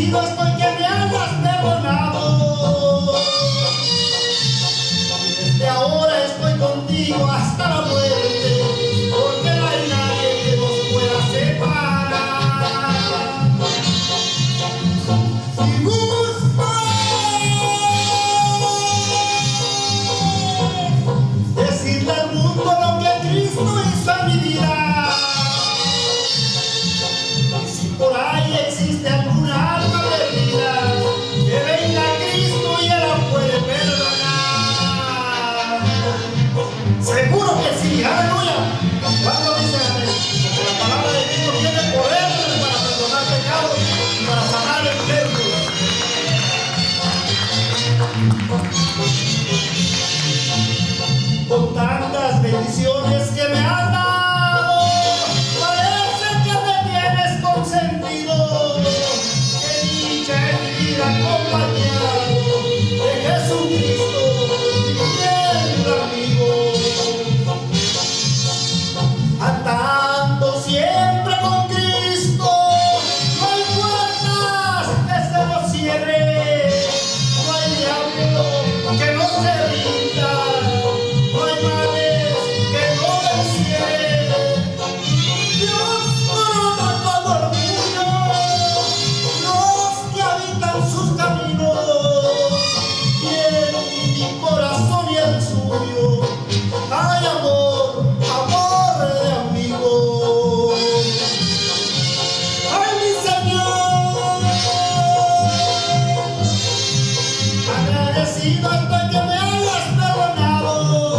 agradecido estoy que me hayas perdonado. Desde ahora estoy contigo hasta la muerte, porque no hay nadie que nos pueda separar. Si gustas decirle al mundo lo que Cristo hizo en mi vida, y si por ahí existe alguna alma perdida, que venga Cristo y Él la puede perdonar. Seguro que sí, aleluya. ¿Cuándo dice amén? Porque la palabra de Cristo tiene poder para perdonar pecados y para sanar enfermos. Con tantas bendiciones que me has dado, parece que me tienes consentido. Que dicha en mi vida acompañado de Jesucristo, mi fiel amigo. Andando siempre con Cristo, no hay puertas que se nos cierren, no hay diablo que no se rinda, no hay males que no vencieran. Dios corona todo orgullo los que habitan sus caminos, y en mi corazón y el suyo hay amor, amor de amigo. Ay, mi Señor, agradecido estoy que me hayas perdonado.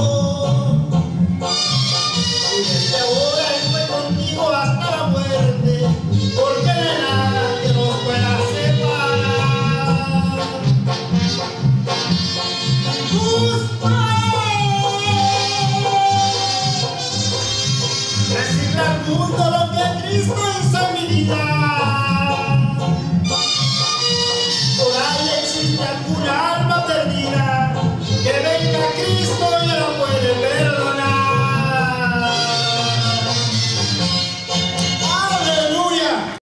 Y desde ahora estoy contigo hasta la muerte, porque no hay nada que nos pueda separar. Gusta decirle al mundo lo que Cristo hizo en mi vida. Por ahí existe alguna alma perdida, que venga Cristo y la pueda